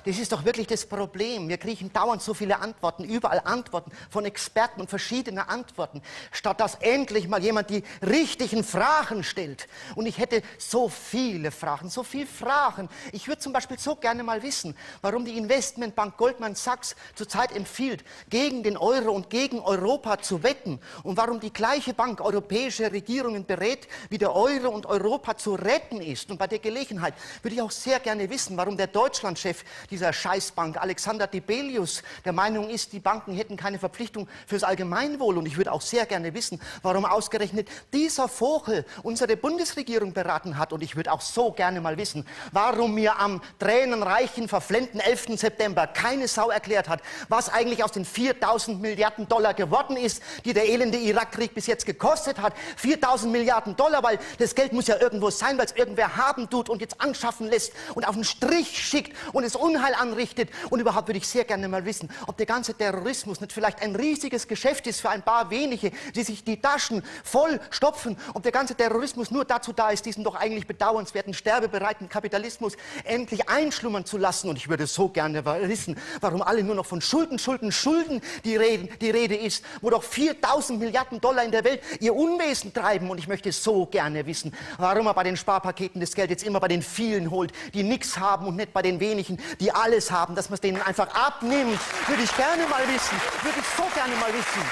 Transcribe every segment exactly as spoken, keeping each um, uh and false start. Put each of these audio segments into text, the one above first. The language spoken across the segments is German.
Das ist doch wirklich das Problem. Wir kriegen dauernd so viele Antworten, überall Antworten von Experten und verschiedene Antworten, statt dass endlich mal jemand die richtigen Fragen stellt. Und ich hätte so viele Fragen, so viele Fragen. Ich würde zum Beispiel so gerne mal wissen, warum die Investmentbank Goldman Sachs zurzeit empfiehlt, gegen den Euro und gegen Europa zu wetten und warum die gleiche Bank europäische Regierungen berät, wie der Euro und Europa zu retten ist. Und bei der Gelegenheit würde ich auch sehr gerne wissen, warum der Deutschlandchef dieser Scheißbank, Alexander Dibelius, der Meinung ist, die Banken hätten keine Verpflichtung fürs Allgemeinwohl. Und ich würde auch sehr gerne wissen, warum ausgerechnet dieser Vogel unsere Bundesregierung beraten hat. Und ich würde auch so gerne mal wissen, warum mir am tränenreichen, verflemmten elften September keine Sau erklärt hat, was eigentlich aus den viertausend Milliarden Dollar geworden ist, die der elende Irakkrieg bis jetzt gekostet hat. viertausend Milliarden Dollar, weil das Geld muss ja irgendwo sein, weil es irgendwer haben tut und jetzt anschaffen lässt und auf den Strich schickt und es Unheil anrichtet. Und überhaupt würde ich sehr gerne mal wissen, ob der ganze Terrorismus nicht vielleicht ein riesiges Geschäft ist für ein paar wenige, die sich die Taschen voll stopfen, ob der ganze Terrorismus nur dazu da ist, diesen doch eigentlich bedauernswerten, sterbebereiten Kapitalismus endlich einschlummern zu lassen. Und ich würde so gerne wissen, warum alle nur noch von Schulden, Schulden, Schulden die, Reden, die Rede ist, wo doch viertausend Milliarden Dollar in der Welt ihr Unwesen treiben. Und ich möchte so gerne wissen, warum er bei den Sparpaketen das Geld jetzt immer bei den vielen holt, die nichts haben und nicht bei den wenigen, die alles haben, dass man es denen einfach abnimmt. Würde ich gerne mal wissen, würde ich so gerne mal wissen.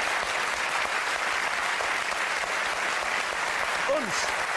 Und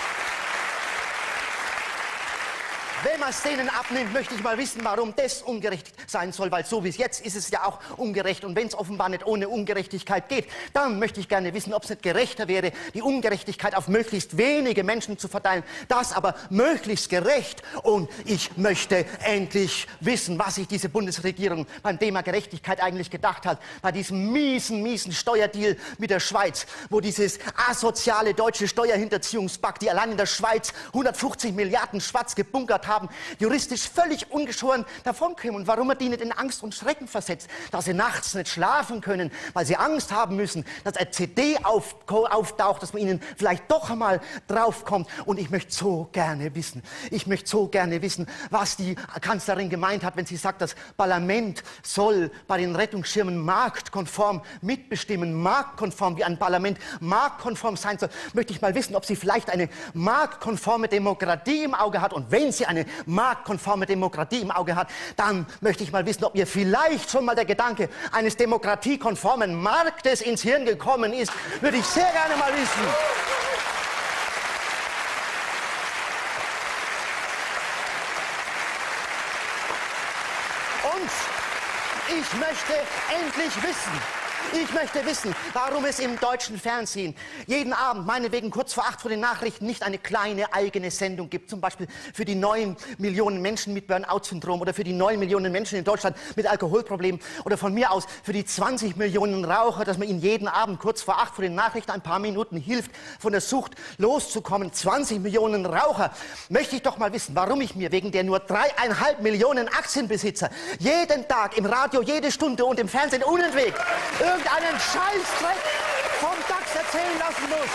wenn man es denen abnimmt, möchte ich mal wissen, warum das ungerecht sein soll, weil so wie es jetzt ist, ist es ja auch ungerecht. Und wenn es offenbar nicht ohne Ungerechtigkeit geht, dann möchte ich gerne wissen, ob es nicht gerechter wäre, die Ungerechtigkeit auf möglichst wenige Menschen zu verteilen, das aber möglichst gerecht. Und ich möchte endlich wissen, was sich diese Bundesregierung beim Thema Gerechtigkeit eigentlich gedacht hat, bei diesem miesen, miesen Steuerdeal mit der Schweiz, wo dieses asoziale deutsche Steuerhinterziehungspakt, die allein in der Schweiz hundertfünfzig Milliarden schwarz gebunkert haben, juristisch völlig ungeschoren davonkommen. Und warum er die nicht in Angst und Schrecken versetzt, dass sie nachts nicht schlafen können, weil sie Angst haben müssen, dass ein C D auf, auftaucht, dass man ihnen vielleicht doch einmal draufkommt. Und ich möchte so gerne wissen, ich möchte so gerne wissen, was die Kanzlerin gemeint hat, wenn sie sagt, das Parlament soll bei den Rettungsschirmen marktkonform mitbestimmen, marktkonform, wie ein Parlament marktkonform sein soll. Möchte ich mal wissen, ob sie vielleicht eine marktkonforme Demokratie im Auge hat. Und wenn sie eine marktkonforme Demokratie im Auge hat, dann möchte ich mal wissen, ob ihr vielleicht schon mal der Gedanke eines demokratiekonformen Marktes ins Hirn gekommen ist. Würde ich sehr gerne mal wissen. Und ich möchte endlich wissen, Ich möchte wissen, warum es im deutschen Fernsehen jeden Abend, meinetwegen kurz vor acht vor den Nachrichten, nicht eine kleine eigene Sendung gibt. Zum Beispiel für die neun Millionen Menschen mit Burnout-Syndrom oder für die neun Millionen Menschen in Deutschland mit Alkoholproblemen oder von mir aus für die zwanzig Millionen Raucher, dass man ihnen jeden Abend kurz vor acht vor den Nachrichten ein paar Minuten hilft, von der Sucht loszukommen. zwanzig Millionen Raucher. Möchte ich doch mal wissen, warum ich mir wegen der nur dreieinhalb Millionen Aktienbesitzer jeden Tag im Radio, jede Stunde und im Fernsehen unentwegt irgendeinen Scheißdreck vom DAX erzählen lassen muss.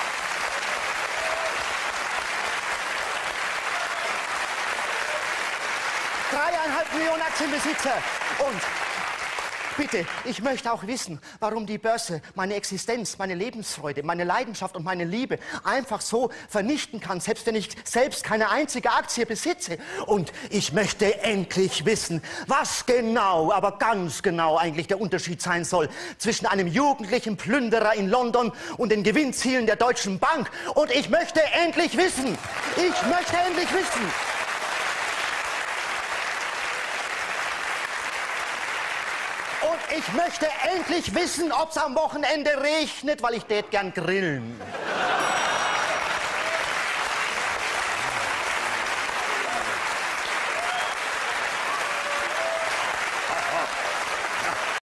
Dreieinhalb Millionen Aktienbesitzer. Und bitte, ich möchte auch wissen, warum die Börse meine Existenz, meine Lebensfreude, meine Leidenschaft und meine Liebe einfach so vernichten kann, selbst wenn ich selbst keine einzige Aktie besitze. Und ich möchte endlich wissen, was genau, aber ganz genau eigentlich der Unterschied sein soll zwischen einem jugendlichen Plünderer in London und den Gewinnzielen der Deutschen Bank. Und ich möchte endlich wissen, ich möchte endlich wissen, ich möchte endlich wissen, ob es am Wochenende regnet, weil ich tät gern grillen.